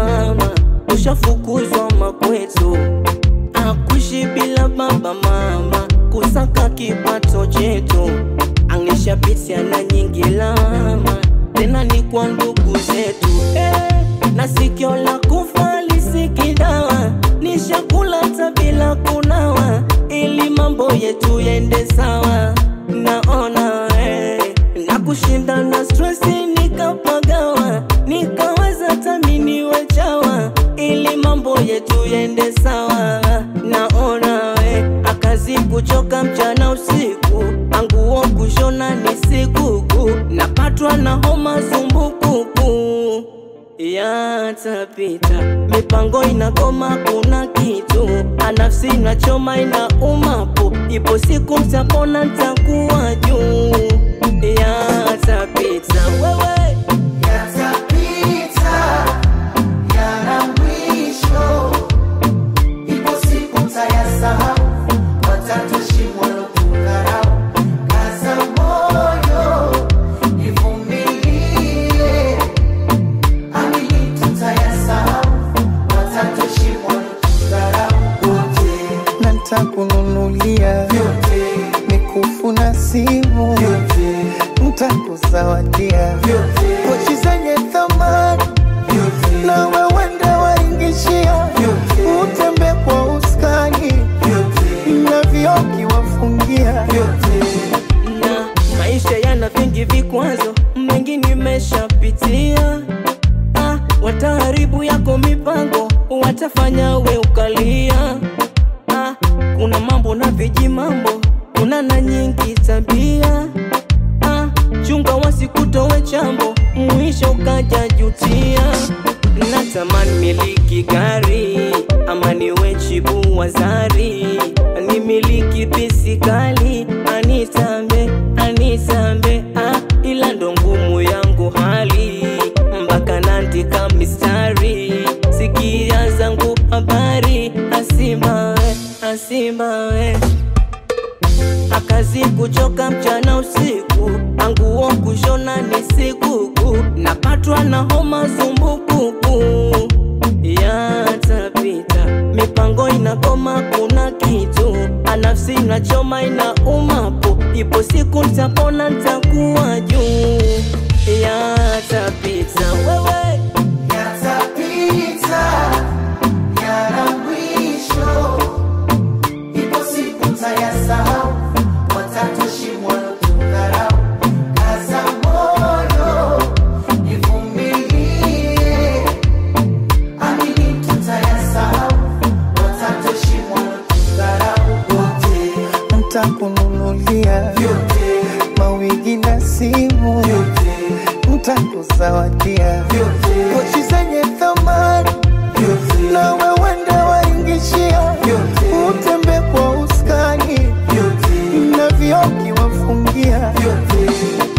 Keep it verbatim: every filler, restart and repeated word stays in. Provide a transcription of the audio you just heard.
mama, ushafukuzwa makwetu. Akuishi bila baba mama, kusaka kipato chetu. Angeshapitia na nyingi lama, tena ni kwa ndugu zetu. Eh, na sikio la kufa lisikidawa, nishakula tabila kunawa, ili mambo yetu yende sawa. Naona eh, na kushinda na stressi nikapagawa, nikaweza tamini wechawa, ili mambo yetu yende sawa. Naona eh, akazi kuchoka mchana usiku, anguo kushona ni sikuku, napatwa na homa zumbukuku. Yatapita, mipango inakoma, kuna kitu anafsi na choma ina umapo, ipo siku mtapona ntakuwa juu. Yatapita wewe, yatapita, yana mwisho, ipo siku mtayasahau, watatushimwa lokudharau. Kaza moyo, nivumilie, amini tutayasahau, watatushimwa lokudharau. Wote na nitakununulia vyote, mikufu na simu vyote, nitakuzawadia vyote, pochi zenye thamani vyote, na wewende waingishia, utembe kwa uskani vyote, na vioki wafungia. vyote. na maisha yana vingi vikwazo, mengi nimeshapitia. Ah, wataharibu yako mipango, watafanya we ukalia. Ah, kuna mambo na viji mambo, kuna na nyingi tabia. Ah, chunga wasikutowe chambo, mwisho kaja jutia. Natamani miliki gari, ama niwe chibu wazari, ni miliki bisikali, anitambe, anitambe. Ah, ila ndo ngumu yangu hali, mpaka nandika mistari, sikia zangu habari, asimawe, asimawe. Akazi kuchoka mchana usiku, anguo kushona ni sikuku, napatwa na homa zumbukuku. Yatapita, mipango inakoma, kuna kitu anafsi na choma ina umapo, ipo siku ntapona ntakuwa juu. Yatapita wewe, Yatapita, yana mwisho, ipo siku mtayasahau, watatushimwa lokudharau. Kaza moyo, nivumilie, amini tutayasahau, watatushimwa lokudharau. Wote, nitakununulia vyote, mawigi na simu vyote, nitakuzawadia vyote, pochi zenye thamani vyote, na wewende waingishia, utembe kwa uskani vyote, na vioki wafungia. vyote.